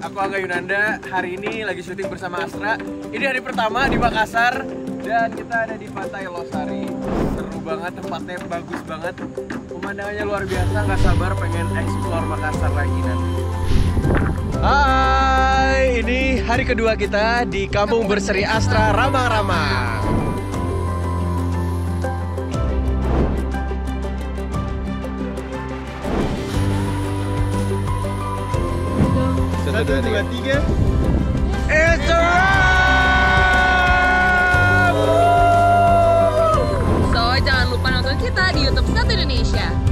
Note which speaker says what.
Speaker 1: aku Angga Yunanda. Hari ini lagi syuting bersama Astra. Ini hari pertama di Makassar dan kita ada di Pantai Losari. Seru banget, tempatnya bagus banget. Pemandangannya luar biasa, nggak sabar pengen explore Makassar lagi nanti. Hai, ini hari kedua kita di Kampung Berseri Astra Ramang-Ramang. Satu, dua, tiga. It's a wrap!
Speaker 2: So, jangan lupa nonton kita di YouTube Satu Indonesia.